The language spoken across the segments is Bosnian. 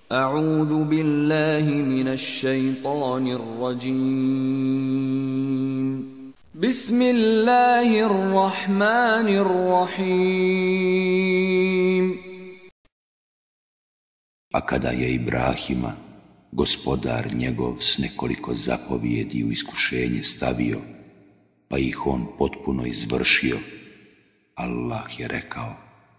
أعوذ بالله من الشيطان الرجيم بسم الله الرحمن الرحيم. A kada je Ibrahima, gospodar njegov, s nekoliko zapovjedi u iskušenje stavio, pa ih on potpuno izvršio, Allah je rekao: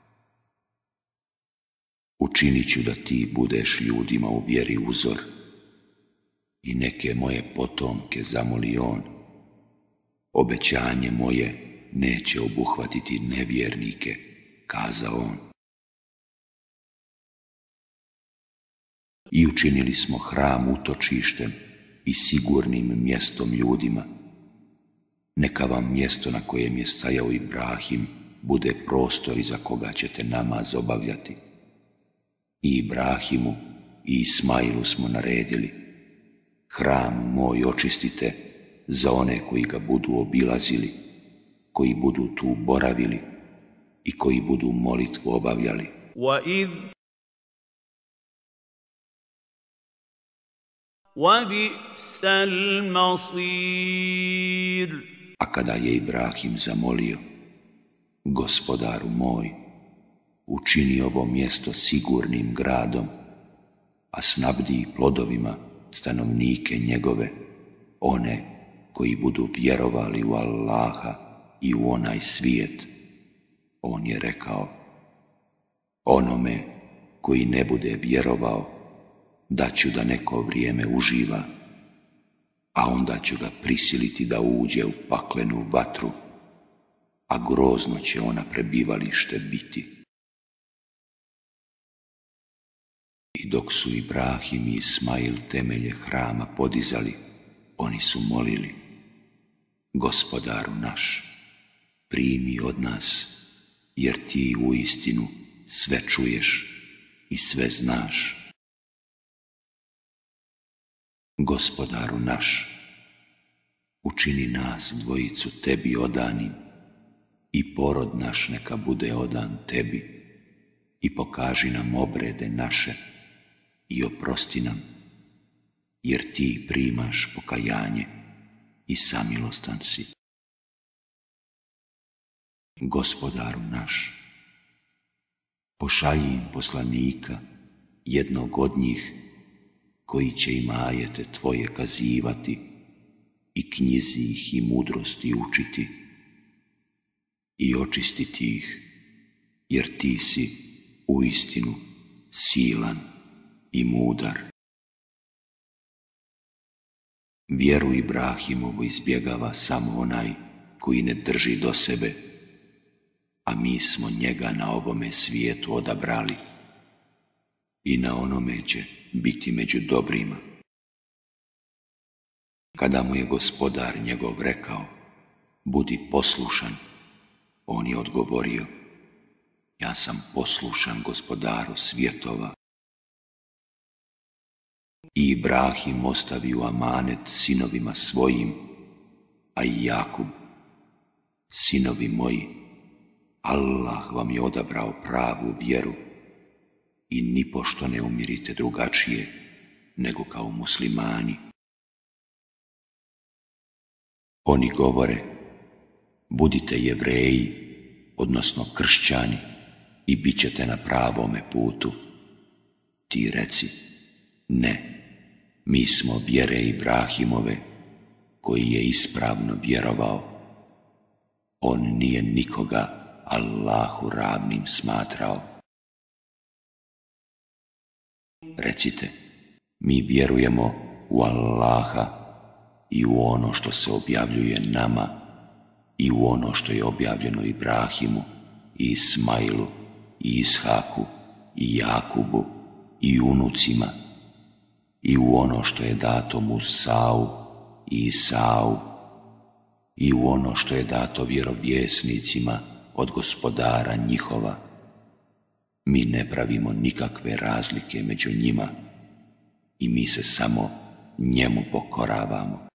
učinit ću da ti budeš ljudima u vjeri uzor, i neke moje potomke, zamoli on, obećanje moje neće obuhvatiti nevjernike, kazao on. I učinili smo hram utočištem i sigurnim mjestom ljudima. Neka vam mjesto na kojem je stajao Ibrahim bude prostor iza koga ćete namaz obavljati. I Ibrahimu i Ismailu smo naredili: hram moj očistite za one koji ga budu obilazili, koji budu tu boravili i koji budu molitvu obavljali. وَبِئْسَ الْمَصِيرُ. A kada je Ibrahim zamolio: gospodaru moj, učini ovo mjesto sigurnim gradom, a snabdi plodovima stanovnike njegove, one koji budu vjerovali u Allaha i u onaj svijet, on je rekao: onome koji ne bude vjerovao, daću da neko vrijeme uživa, a onda ću ga prisiliti da uđe u paklenu vatru, a grozno će ona prebivalište biti. I dok su Ibrahim i Ismail temelje hrama podizali, oni su molili: gospodaru naš, primi od nas, jer ti uistinu sve čuješ i sve znaš. Gospodaru naš, učini nas dvojicu tebi odanim i porod naš neka bude odan tebi, i pokaži nam obrede naše i oprosti nam, jer ti primaš pokajanje i samilostan si. Gospodaru naš, pošalji im poslanika, jednog od njih, koji će im ajete tvoje kazivati i knjizi ih i mudrosti učiti i očistiti ih, jer ti si uistinu silan i mudar. Vjeru Ibrahimovu izbjegava samo onaj koji ne drži do sebe, a mi smo njega na ovome svijetu odabrali i na onome će biti među dobrima. Kada mu je gospodar njegov rekao: budi poslušan, on je odgovorio: ja sam poslušan gospodaru svjetova. I Ibrahim ostavio amanet sinovima svojim, a i Jakub: sinovi moji, Allah vam je odabrao pravu vjeru i nipošto ne umirite drugačije nego kao muslimani. Oni govore: budite Jevreji, odnosno kršćani, i bit ćete na pravome putu. Ti reci: ne, mi smo vjere Ibrahimove, koji je ispravno vjerovao. On nije nikoga Allahu ravnim smatrao. Recite: mi vjerujemo u Allaha i u ono što se objavljuje nama i u ono što je objavljeno Ibrahimu i Ismailu i Ishaku i Jakubu i unucima i u ono što je dato Musau i Isau i u ono što je dato vjerovjesnicima od gospodara njihova. Mi ne pravimo nikakve razlike među njima i mi se samo njemu pokoravamo.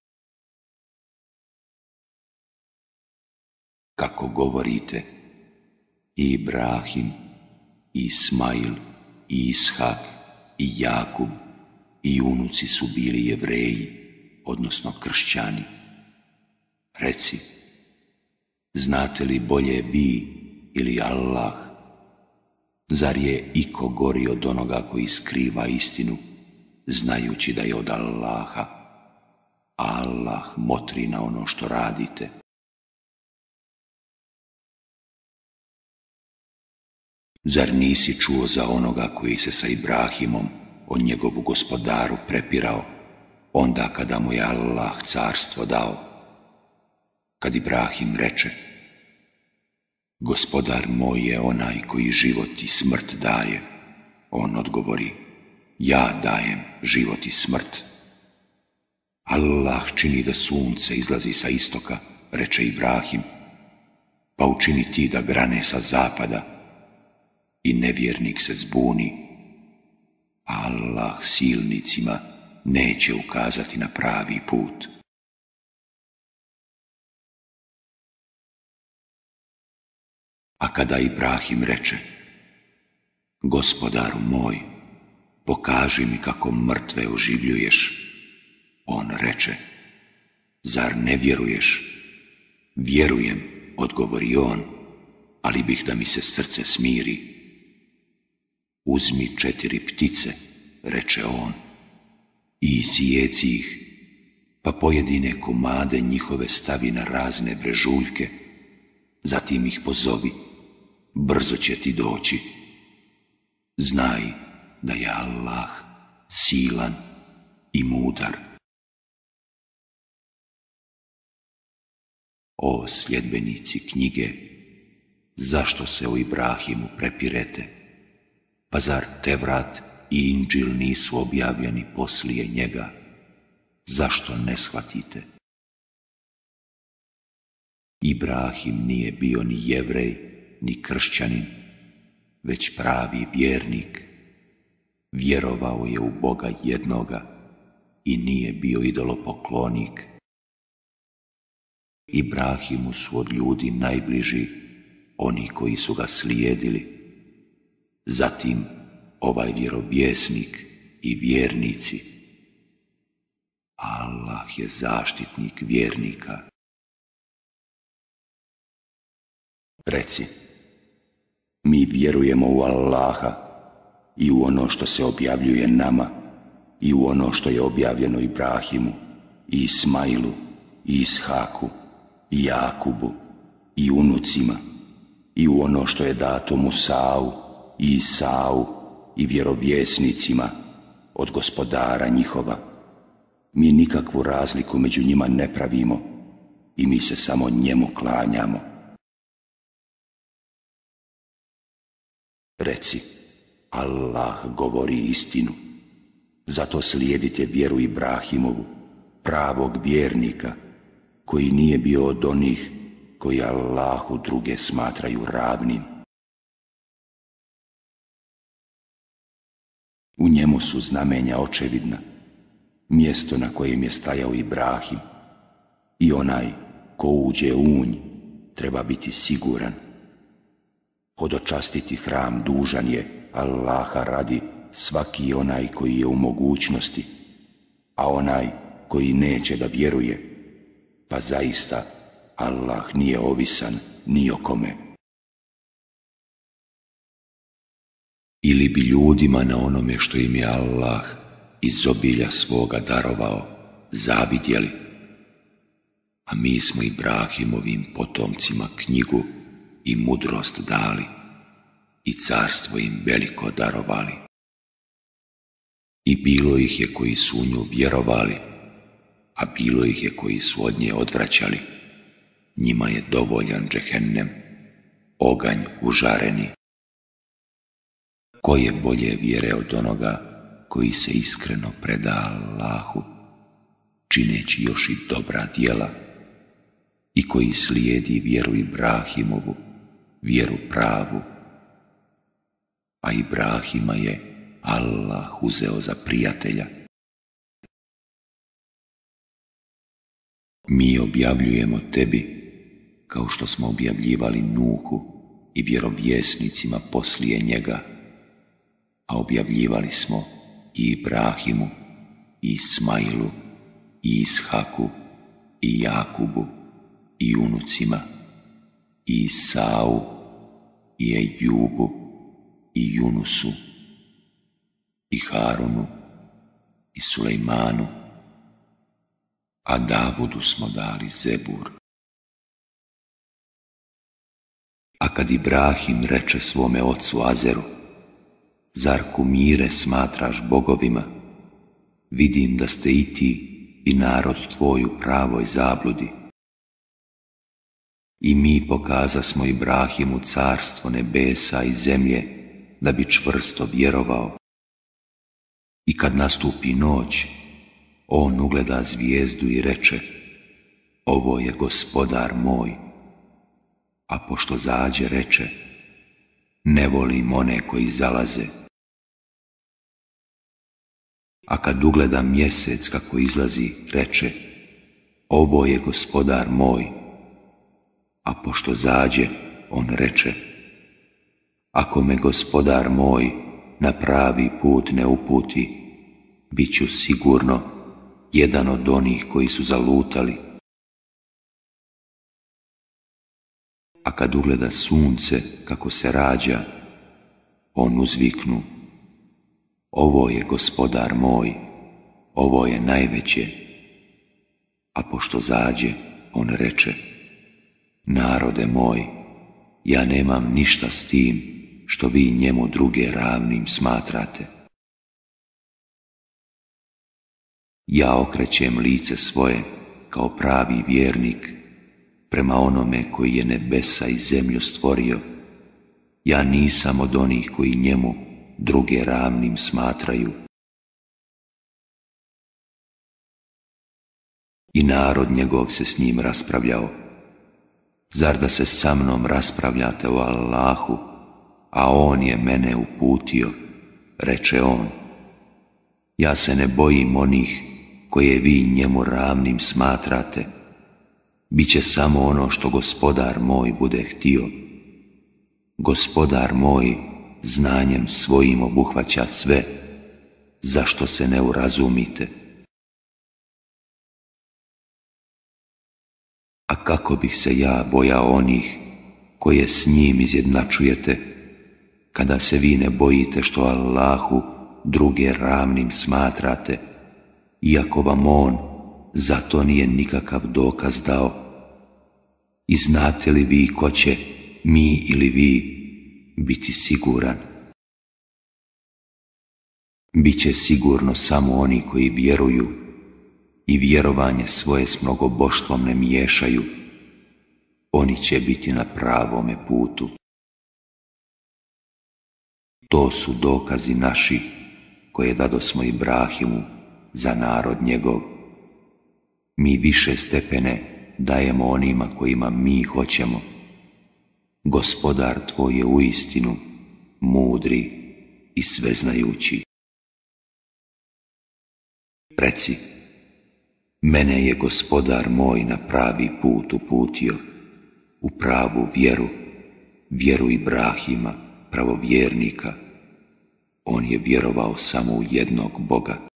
Kako govorite, i Ibrahim, i Ismail, i Ishak, i Jakub i unuci su bili Jevreji, odnosno kršćani. Reci, znate li bolje vi ili Allah? Zar je iko gori od onoga koji skriva istinu, znajući da je od Allaha, a Allah motri na ono što radite? Zar nisi čuo za onoga koji se sa Ibrahimom o njegovu gospodaru prepirao, onda kada mu je Allah carstvo dao? Kad Ibrahim reče, gospodar moj je onaj koji život i smrt daje, on odgovori, ja dajem život i smrt. Allah čini da sunce izlazi sa istoka, reče Ibrahim, pa učini ti da grane sa zapada. I nevjernik se zbuni, a Allah silnicima neće ukazati na pravi put. A kada Ibrahim reče, gospodaru moj, pokaži mi kako mrtve oživljuješ, on reče, zar ne vjeruješ? Vjerujem, odgovori on, ali bih da mi se srce smiri. Uzmi 4 ptice, reče on, i sjeci ih, pa pojedine komade njihove stavi na razne brežuljke, zatim ih pozovi, brzo će ti doći. Znaj da je Allah silan i mudar. O sljedbenici knjige, zašto se o Ibrahimu prepirete? Pa zar Tevrat i Inđil nisu objavljeni poslije njega? Zašto ne shvatite? Ibrahim nije bio ni Jevrej, ni kršćanin, već pravi vjernik. Vjerovao je u Boga jednoga i nije bio idolopoklonik. Ibrahimu su od ljudi najbliži oni koji su ga slijedili, zatim ovaj vjerovjesnik i vjernici. Allah je zaštitnik vjernika. Reci, mi vjerujemo u Allaha i u ono što se objavljuje nama i u ono što je objavljeno Ibrahimu i Ismailu i Ishaku i Jakubu i unucima i u ono što je dato Musau i Isau i vjerovjesnicima od gospodara njihova. Mi nikakvu razliku među njima ne pravimo i mi se samo njemu klanjamo. Reci, Allah govori istinu, zato slijedite vjeru Ibrahimovu, pravog vjernika, koji nije bio od onih koji Allahu druge smatraju ravnim. U njemu su znamenja očevidna, mjesto na kojem je stajao Ibrahim, i onaj ko uđe u nj treba biti siguran. Hodočastiti hram dužan je Allaha radi svaki onaj koji je u mogućnosti, a onaj koji neće da vjeruje, pa zaista Allah nije ovisan ni o kome. Ili bi ljudima na onome što im je Allah iz obilja svoga darovao zavidjeli, a mi smo Ibrahimovim potomcima knjigu i mudrost dali i carstvo im veliko darovali. I bilo ih je koji su u nju vjerovali, a bilo ih je koji su od nje odvraćali. Njima je dovoljan džehennem, oganj užareni. Ko je bolje vjere od onoga koji se iskreno preda Allahu, čineći još i dobra djela, i koji slijedi vjeru Ibrahimovu, vjeru pravu, a Ibrahima je Allah uzeo za prijatelja. Mi objavljujemo tebi kao što smo objavljivali Nuhu i vjerovjesnicima poslije njega, a objavljivali smo i Ibrahimu, i Ismailu, i Ishaku, i Jakubu, i unucima, i Isau, i Ejubu, i Junusu, i Harunu, i Sulejmanu, a Davudu smo dali Zebur. A kad Ibrahim reče svome ocu Azeru, zar kumire smatraš bogovima? Vidim da ste i ti i narod tvoj u pravoj zabludi. I mi pokazasmo Ibrahimu carstvo nebesa i zemlje, da bi čvrsto vjerovao. I kad nastupi noć, on ugleda zvijezdu i reče, ovo je gospodar moj. A pošto zađe, reče, ne volim one koji zalaze. A kad ugleda mjesec kako izlazi, reče, ovo je gospodar moj. A pošto zađe, on reče, ako me gospodar moj na pravi put ne uputi, bit ću sigurno jedan od onih koji su zalutali. A kad ugleda sunce kako se rađa, on uzviknu, ovo je gospodar moj, ovo je najveće. A pošto zađe, on reče, narode moj, ja nemam ništa s tim što vi njemu druge ravnim smatrate. Ja okrećem lice svoje kao pravi vjernik prema onome koji je nebesa i zemlju stvorio. Ja nisam od onih koji njemu druge ravnim smatraju. I narod njegov se s njim raspravljao. Zar da se sa mnom raspravljate o Allahu, a on je mene uputio, reče on. Ja se ne bojim onih koje vi njemu ravnim smatrate. Biće samo ono što gospodar moj bude htio. Gospodar moj znanjem svojim obuhvaća sve, zašto se ne urazumite? A kako bih se ja bojao onih koje s njim izjednačujete, kada se vi ne bojite što Allahu druge ravnim smatrate, iako vam on za to nije nikakav dokaz dao? I znate li vi ko će, mi ili vi, biti siguran? Biće sigurno samo oni koji vjeruju i vjerovanje svoje s mnogoboštvom ne miješaju. Oni će biti na pravome putu. To su dokazi naši koje dadosmo Ibrahimu za narod njegov. Mi više stepene dajemo onima kojima mi hoćemo. Gospodar tvoj je uistinu mudri i sveznajući. Reci, mene je gospodar moj na pravi put uputio, u pravu vjeru, vjeru Ibrahima, pravovjernika. On je vjerovao samo u jednog Boga.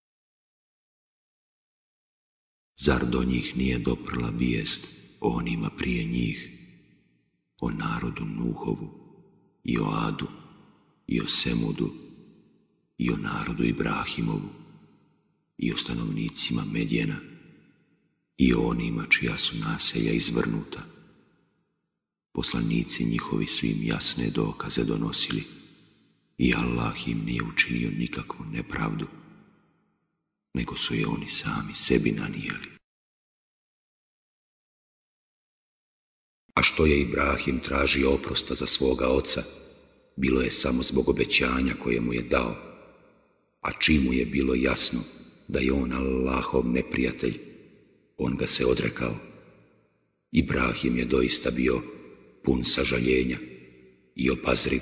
Zar do njih nije doprla vijest o onima prije njih, o narodu Nuhovu, i o Adu, i o Semudu, i o narodu Ibrahimovu, i o stanovnicima Medjena, i o onima čija su naselja izvrnuta? Poslanici njihovi su im jasne dokaze donosili, i Allah im nije učinio nikakvu nepravdu, nego su je oni sami sebi nanijeli. A što je Ibrahim tražio oprosta za svoga oca, bilo je samo zbog obećanja koje mu je dao, a čim mu je bilo jasno da je on Allahov neprijatelj, on ga se odrekao. Ibrahim je doista bio pun sažaljenja i obazriv.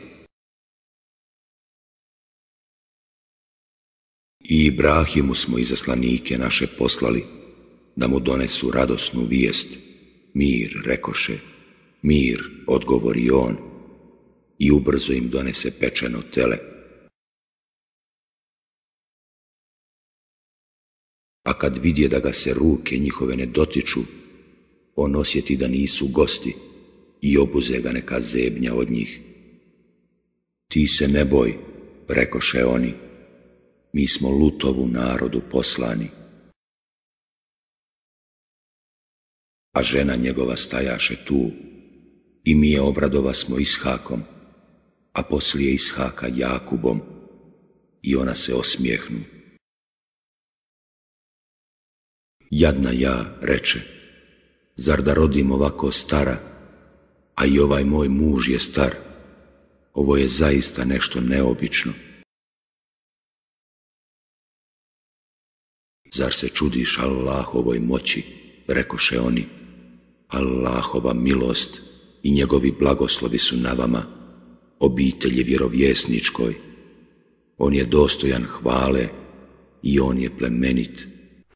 I Ibrahimu smo izaslanike naše poslali, da mu donesu radosnu vijest. Mir, rekoše, mir, odgovori on, i ubrzo im donese pečeno tele. A kad vidje da ga se ruke njihove ne dotiču, on osjeti da nisu gosti i obuze ga neka zebnja od njih. Ti se ne boj, rekoše oni, mi smo Lutovu narodu poslani. A žena njegova stajaše tu, i mi je obradova smo Ishakom, a poslije Ishaka Jakubom, i ona se osmijehnu. Jadna ja, reče, zar da rodim ovako stara, a i ovaj moj muž je star, ovo je zaista nešto neobično. Zar se čudiš Allahovoj moći, rekoše oni, Allahova milost i njegovi blagoslovi su na vama, obitelji vjerovjesničkoj. On je dostojan hvale i on je plemenit.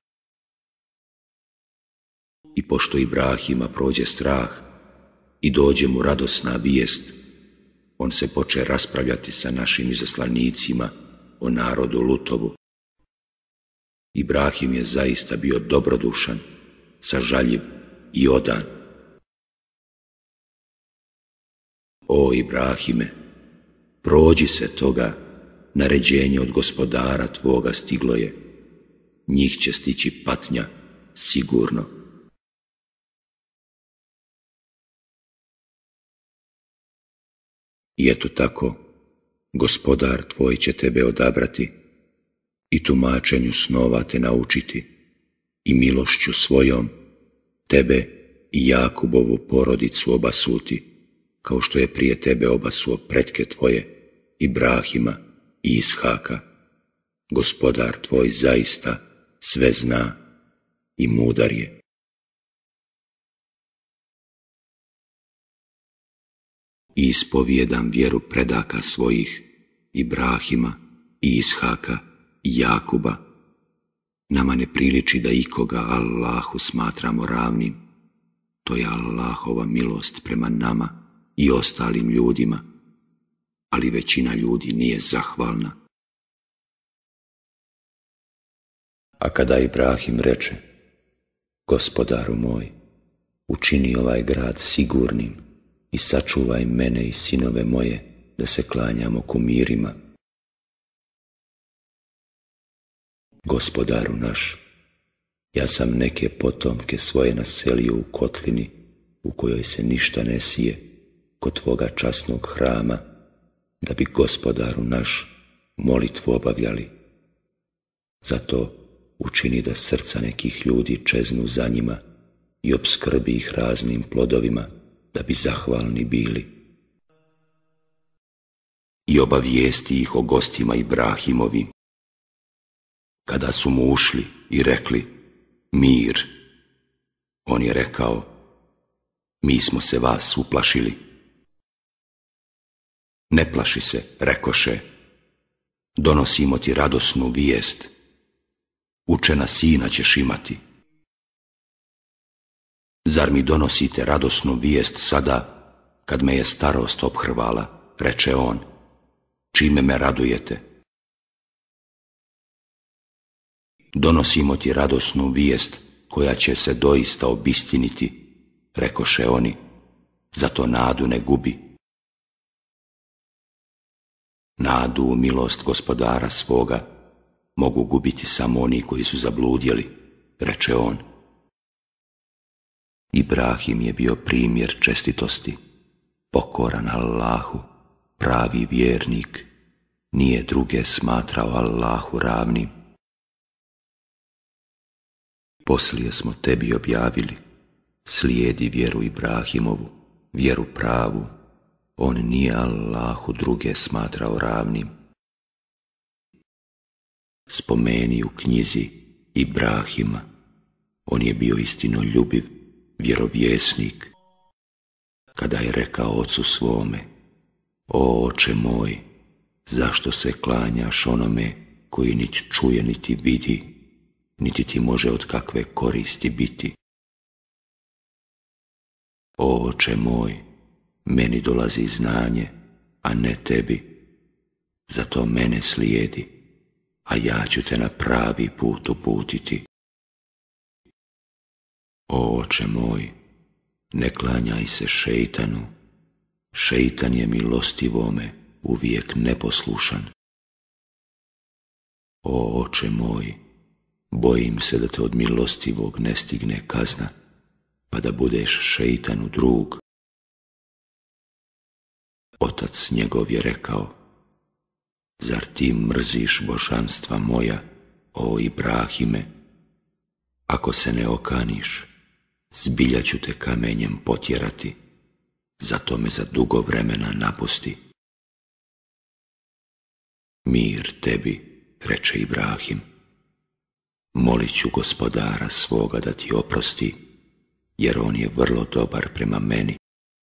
I pošto Ibrahima prođe strah i dođe mu radosna vijest, on se poče raspravljati sa našim izaslanicima o narodu Lutovu. Ibrahim je zaista bio dobrodušan, sažaljiv i odan. O Ibrahime, prođi se toga, naređenje od gospodara tvoga stiglo je. Njih će stići patnja, sigurno. I eto tako, gospodar tvoj će tebe odabrati i tumačenju snova te naučiti i milošću svojom tebe i Jakubovu porodicu obasuti, kao što je prije tebe obasuo pretke tvoje, Ibrahima i Ishaka. Gospodar tvoj zaista sve zna i mudar je. I ispovijedam vjeru predaka svojih, Ibrahima i Ishaka i Jakuba. Nama ne priliči da ikoga Allahu smatramo ravnim. To je Allahova milost prema nama i ostalim ljudima, ali većina ljudi nije zahvalna. A kada Ibrahim reče, gospodaru moj, učini ovaj grad sigurnim i sačuvaj mene i sinove moje da se klanjamo kumirima. Gospodaru naš, ja sam neke potomke svoje naselio u kotlini u kojoj se ništa ne sije, kod tvoga časnog hrama, da bi gospodaru naš molitvu obavljali. Zato učini da srca nekih ljudi čeznu za njima i opskrbi ih raznim plodovima, da bi zahvalni bili. I obavijesti ih o gostima Ibrahimovim. Kada su mu ušli i rekli, mir, on je rekao, mi smo se vas uplašili. Ne plaši se, rekoše, donosimo ti radosnu vijest, učena sina ćeš imati. Zar mi donosite radosnu vijest sada, kad me je starost ophrvala, reče on, čime me radujete? Donosimo ti radosnu vijest koja će se doista obistiniti, rekoše oni, zato nadu ne gubi. Nadu u milost gospodara svoga mogu gubiti samo oni koji su zabludjeli, reče on. Ibrahim je bio primjer čestitosti, pokoran Allahu, pravi vjernik, nije druge smatrao Allahu ravnim. Poslije smo tebi objavili, slijedi vjeru Ibrahimovu, vjeru pravu, on nije Allahu druge smatrao ravnim. Spomeni u knjizi Ibrahima, on je bio istinoljubiv, vjerovjesnik, kada je rekao ocu svome, o oče moj, zašto se klanjaš onome koji niti čuje niti vidi, niti ti može od kakve koristi biti? O oče moj, meni dolazi znanje, a ne tebi, zato mene slijedi, a ja ću te na pravi put uputiti. O oče moj, ne klanjaj se šejtanu, šejtan je milostivome uvijek neposlušan. O oče moj, bojim se da te od milostivog ne stigne kazna, pa da budeš šejtanu drug. Otac njegov je rekao, zar ti mrziš božanstva moja, o Ibrahime? Ako se ne okaniš, zbilja ću te kamenjem potjerati, zato me za dugo vremena napusti. Mir tebi, reče Ibrahim, molit ću gospodara svoga da ti oprosti, jer on je vrlo dobar prema meni.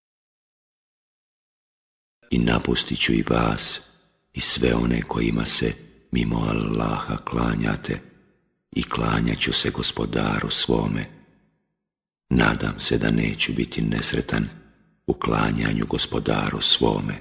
I napustit ću i vas i sve one kojima se mimo Allaha klanjate i klanjat ću se gospodaru svome. Nadam se da neću biti nesretan u klanjanju gospodaru svome.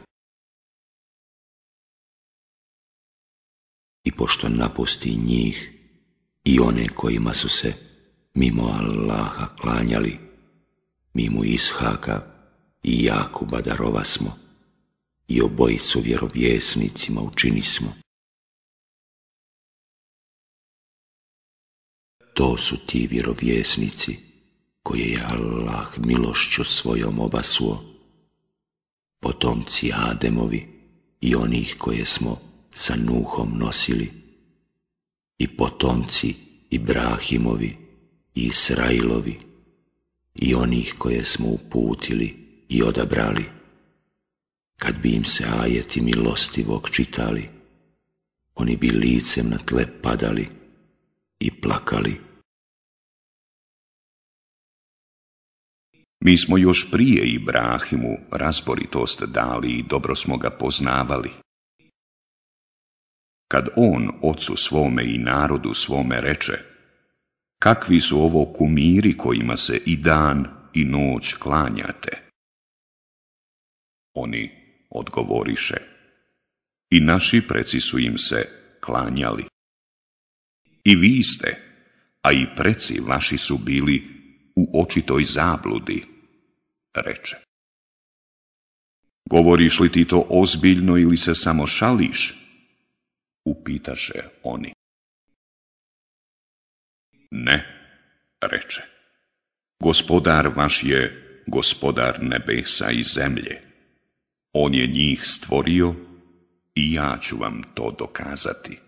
I pošto napusti njih i one kojima su se mimo Allaha klanjali, mi mu Ishaka i Jakuba darovasmo i obojicu vjerovjesnicima učinismo. To su ti vjerovjesnici koje je Allah milošću svojom obasuo, potomci Ademovi i onih koje smo sa Nuhom nosili, i potomci Ibrahimovi i Israilovi, i onih koje smo uputili i odabrali. Kad bi im se ajeti milostivog čitali, oni bi licem na tle padali i plakali. Mi smo još prije Ibrahimu razboritost dali i dobro smo ga poznavali. Kad on ocu svome i narodu svome reče, kakvi su ovo kumiri kojima se i dan i noć klanjate? Oni odgovoriše, i naši preci su im se klanjali. I vi ste, a i preci vaši su bili u očitoj zabludi, reče. Govoriš li ti to ozbiljno ili se samo šališ? Upitaše oni. Ne, reče. Gospodar vaš je gospodar nebesa i zemlje. On je njih stvorio i ja ću vam to dokazati.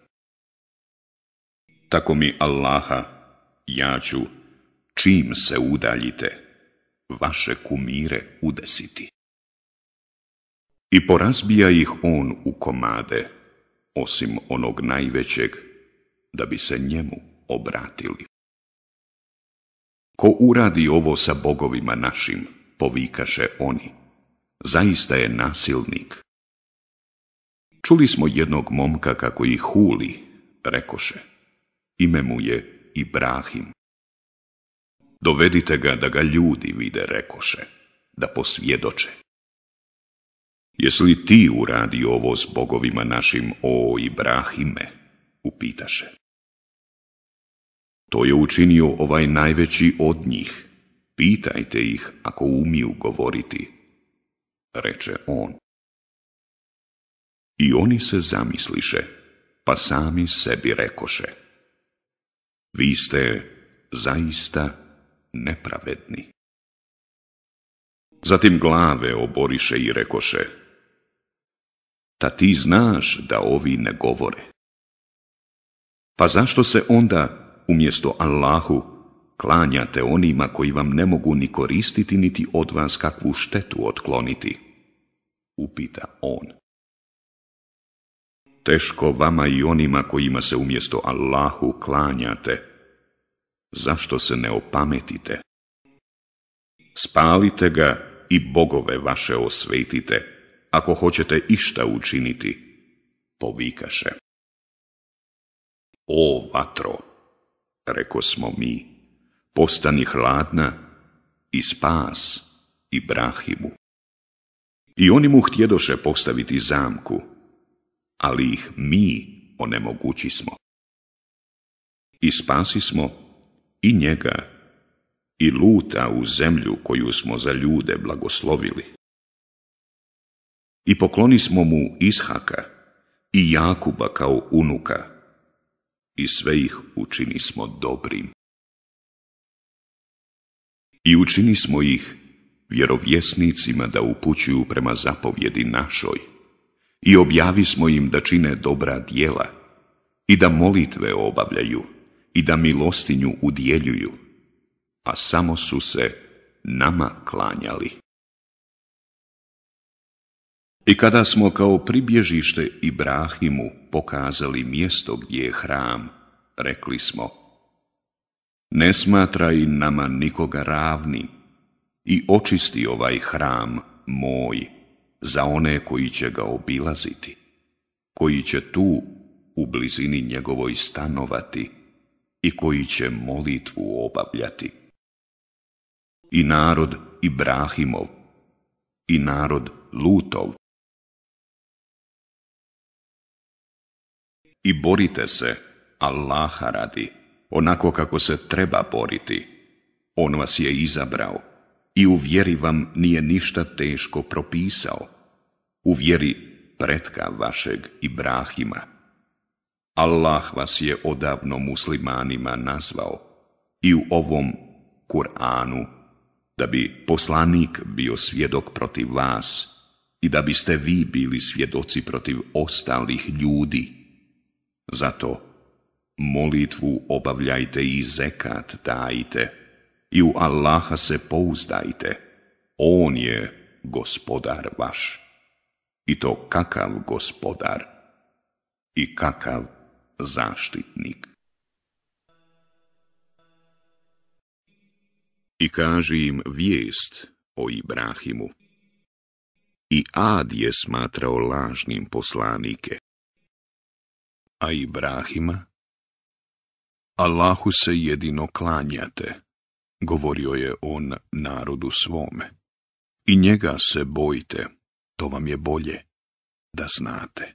Tako mi Allaha, ja ću, čim se udaljite, vaše kumire udesiti. I porazbija ih on u komade, osim onog najvećeg, da bi se njemu obratili. Ko uradi ovo sa bogovima našim, povikaše oni, zaista je nasilnik. Čuli smo jednog momka kako ih huli, rekoše, ime mu je Ibrahim. Dovedite ga da ga ljudi vide, rekoše, da posvjedoče. Jesi li ti uradi ovo s bogovima našim, o Ibrahime? Upitaše. To je učinio ovaj najveći od njih. Pitajte ih ako umiju govoriti, reče on. I oni se zamisliše, pa sami sebi rekoše, vi ste zaista nepravedni. Zatim glave oboriše i rekoše, ta ti znaš da ovi ne govore. Pa zašto se onda umjesto Allahu klanjate onima koji vam ne mogu ni koristiti niti od vas kakvu štetu otkloniti? Upita on. Teško vama i onima kojima se umjesto Allahu klanjate. Zašto se ne opametite? Spalite ga i bogove vaše osvetite, ako hoćete išta učiniti, povikaše. O vatro, reko smo mi, postani hladna i spas Ibrahimu. I oni mu htjedoše postaviti zamku, ali ih mi onemogućismo. I spasismo i njega i Luta u zemlju koju smo za ljude blagoslovili. I poklonismo mu Ishaka i Jakuba kao unuka i sve ih učinismo dobrim. I učinismo ih vjerovjesnicima da upućuju prema zapovjedi našoj i objavismo im da čine dobra djela i da molitve obavljaju i da milostinju udjeljuju, a samo su se nama klanjali. I kada smo kao pribježište Ibrahimu pokazali mjesto gdje je hram, rekli smo: ne smatraj nama nikoga ravnim i očisti ovaj hram moj za one koji će ga obilaziti, koji će tu u blizini njegovoj stanovati i koji će molitvu obavljati. I narod Ibrahimov i narod Lutov. I borite se Allaha radi, onako kako se treba boriti. On vas je izabrao i u vjeri vam nije ništa teško propisao. U vjeri pretka vašeg Ibrahima. Allah vas je odavno muslimanima nazvao i u ovom Kur'anu, da bi poslanik bio svjedok protiv vas i da biste vi bili svjedoci protiv ostalih ljudi. Zato molitvu obavljajte i zekat dajte i u Allaha se pouzdajte. On je gospodar vaš. I to kakav gospodar i kakav zaštitnik. I kaži im vijest o Ibrahimu. I Ad je smatrao lažnim poslanike. A Ibrahima: Allahu se jedino klanjate, govorio je on narodu svome. I njega se bojte, to vam je bolje, da znate.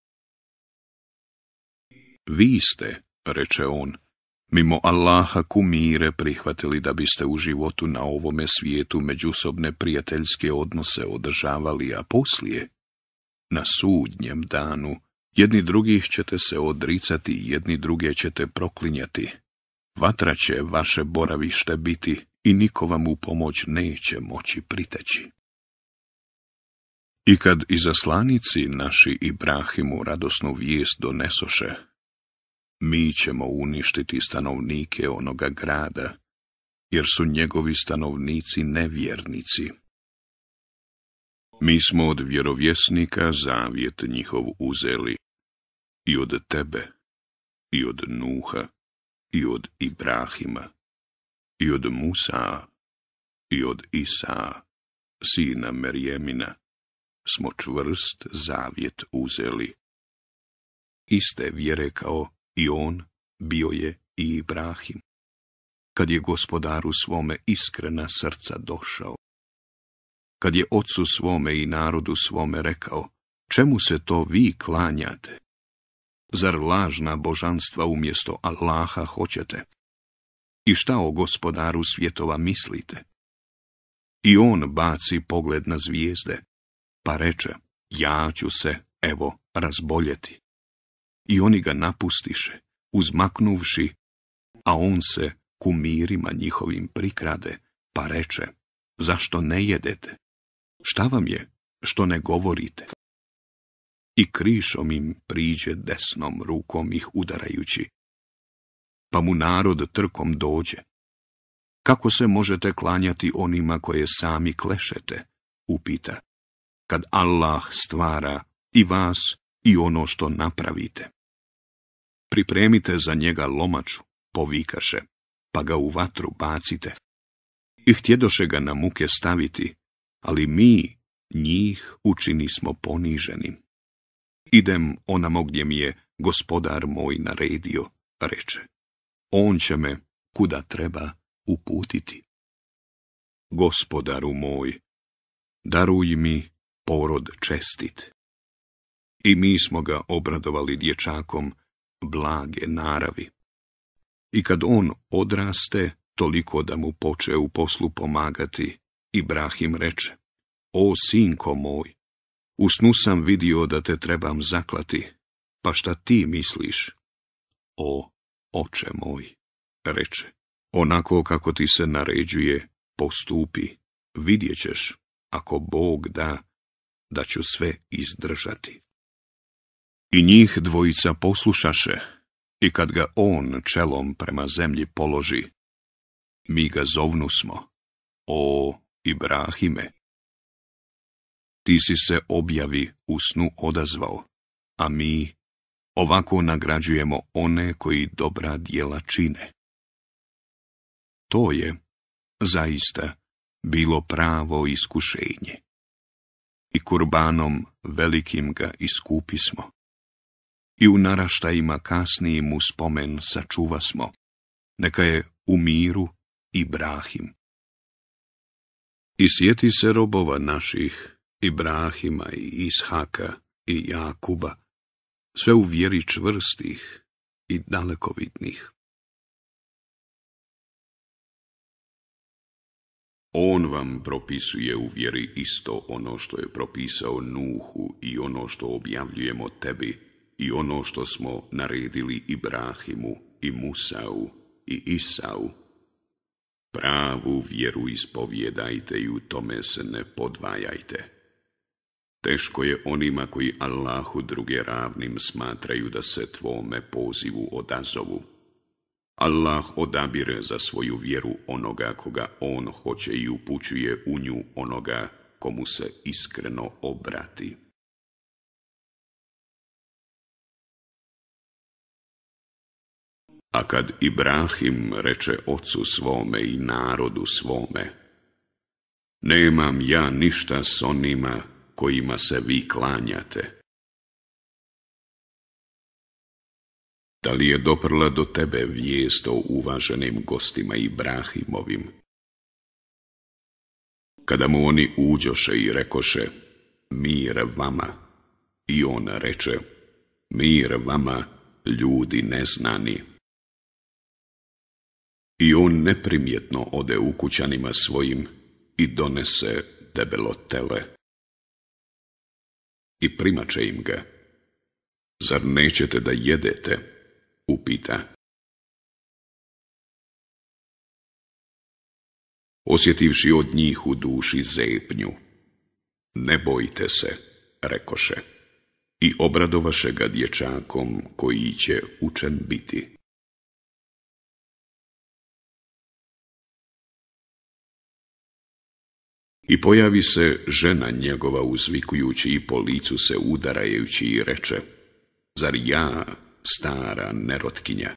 Vi ste, reče on, mimo Allaha kumire prihvatili da biste u životu na ovome svijetu međusobne prijateljske odnose održavali, a poslije, na sudnjem danu, jedni drugih ćete se odricati, jedni druge ćete proklinjati. Vatra će vaše boravište biti i niko vam u pomoć neće moći priteći. I kad izaslanici naši Ibrahimu radosnu vijest donesoše: mi ćemo uništiti stanovnike onoga grada, jer su njegovi stanovnici nevjernici. Mi smo od vjerovjesnika zavjet njihov uzeli, i od tebe, i od Nuha, i od Ibrahima, i od Musa, i od Isa, sina Merjemina, smo čvrst zavjet uzeli. Iste vjere kao i on bio je i Ibrahim, kad je gospodaru svome iskrena srca došao. Kad je ocu svome i narodu svome rekao: čemu se to vi klanjate? Zar lažna božanstva umjesto Allaha hoćete? I šta o gospodaru svjetova mislite? I on baci pogled na zvijezde, pa reče: ja ću se, evo, razboljeti. I oni ga napustiše, uzmaknuvši, a on se kumirima njihovim prikrade, pa reče: zašto ne jedete? Šta vam je, što ne govorite? I krišom im priđe desnom rukom ih udarajući. Pa mu narod trkom dođe. Kako se možete klanjati onima koje sami klešete? Upita. Kad Allah stvara i vas i ono što napravite. Pripremite za njega lomaču, povikaše, pa ga u vatru bacite. I htjedoše ga na muke staviti, ali mi njih učinismo poniženim. Idem onamo gdje mi je gospodar moj naredio, reče. On će me kuda treba uputiti. Gospodaru moj, daruj mi porod čestit. I mi smo ga obradovali dječakom blage naravi. I kad on odraste, toliko da mu poče u poslu pomagati, Ibrahim reče: O sinko moj, u snu sam vidio da te trebam zaklati, pa šta ti misliš? O oče moj, reče, onako kako ti se naređuje, postupi, vidjet ćeš, ako Bog da ću sve izdržati. I njih dvojica poslušaše, i kad ga on čelom prema zemlji položi, mi ga zovnusmo: O Ibrahime, ti si se objavi u snu odazvao, a mi ovako nagrađujemo one koji dobra djela čine. To je zaista bilo pravo iskušenje. I kurbanom velikim ga iskupismo. I u naraštajima kasnijim u spomen sačuvasmo. Neka je u miru Ibrahim. I sjeti se robova naših, Ibrahima i Ishaka i Jakuba, sve u vjeri čvrstih i dalekovidnih. On vam propisuje u vjeri isto ono što je propisao Nuhu i ono što objavljujemo tebi i ono što smo naredili Ibrahimu i Musau i Isau. Pravu vjeru ispovjedajte i u tome se ne podvajajte. Teško je onima koji Allahu druge ravnim smatraju da se tvome pozivu odazovu. Allah odabire za svoju vjeru onoga koga on hoće i upućuje u nju onoga komu se iskreno obrati. A kad Ibrahim reče ocu svome i narodu svome: Nemam ja ništa s onima kojima se vi klanjate. Da li je doprla do tebe vijest o uvaženim gostima Ibrahimovim? Kada mu oni uđoše i rekoše: Mir vama, i on reče: Mir vama, ljudi neznani. I on neprimjetno ode u kućanima svojim i donese debelo tele. I primače im ga. Zar nećete da jedete? Upita. Osjetivši od njih u duši zepnju: Ne bojte se, rekoše, i obradovaše ga dječakom koji će učen biti. I pojavi se žena njegova uzvikujući i po licu se udarajući i reče: Zar ja, stara nerotkinja?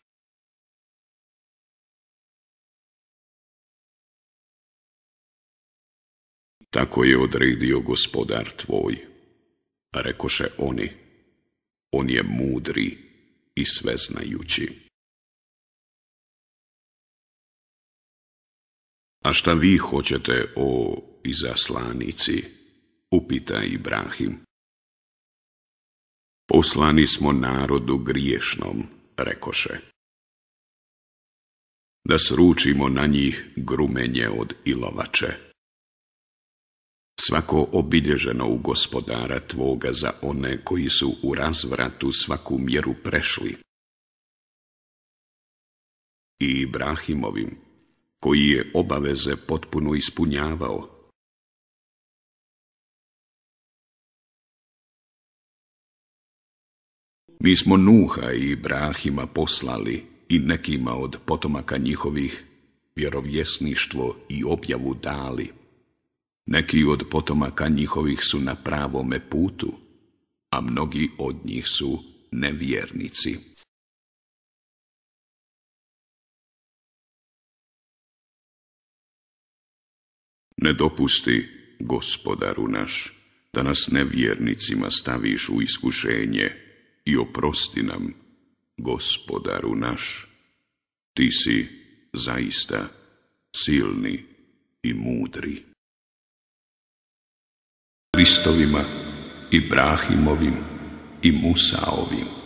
Tako je odredio gospodar tvoj, rekoše oni. On je mudri i sveznajući. A šta vi hoćete, o izaslanici? Upita Ibrahim. Poslani smo narodu griješnom, rekoše, da sručimo na njih grumenje od ilovače. Svako obilježeno u gospodara tvoga za one koji su u razvratu svaku mjeru prešli. I Ibrahimovim, koji je obaveze potpuno ispunjavao. Mi smo Nuha i Ibrahima poslali i nekima od potomaka njihovih vjerovjesništvo i objavu dali. Neki od potomaka njihovih su na pravome putu, a mnogi od njih su nevjernici. Ne dopusti, gospodaru naš, da nas nevjernicima staviš u iskušenje i oprosti nam, gospodaru naš. Ti si zaista silni i mudri. Kristovima, Ibrahimovim i Musaovim.